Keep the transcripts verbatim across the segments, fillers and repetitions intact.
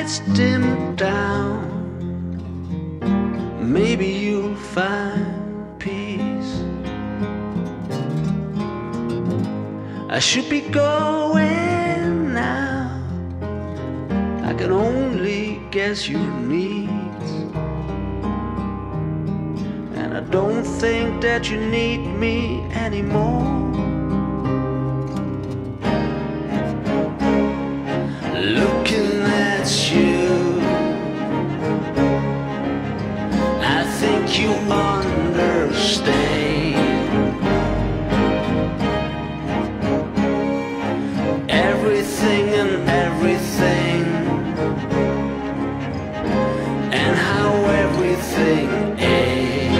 lights dim down, maybe you'll find peace. I should be going now, I can only guess your needs, and I don't think that you need me anymore. Looking at you, I think you understand everything and everything, and how everything is.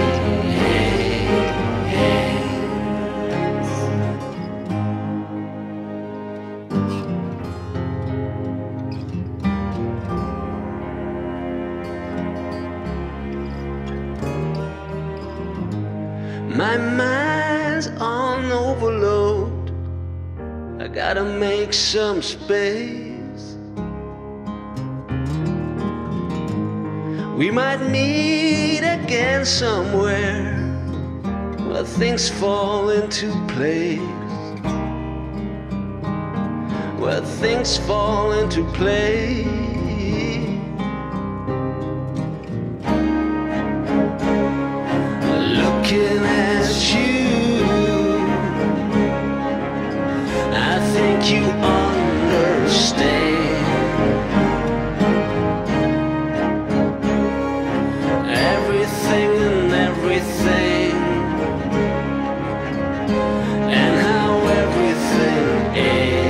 My mind's on overload, I gotta make some space. We might meet again somewhere where things fall into place, where things fall into place. Looking at you, I think you understand everything and everything, and how everything is.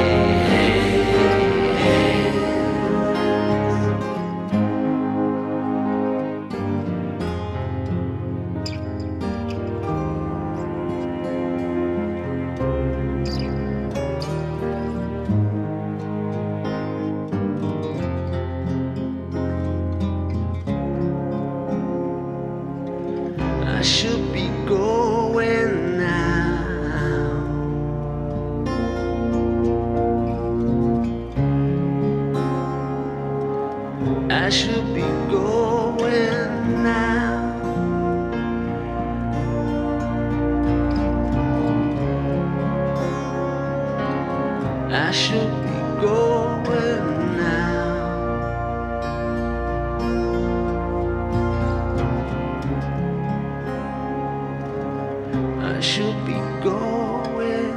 I should be going now, I should be going now, I should be going now. I should be going.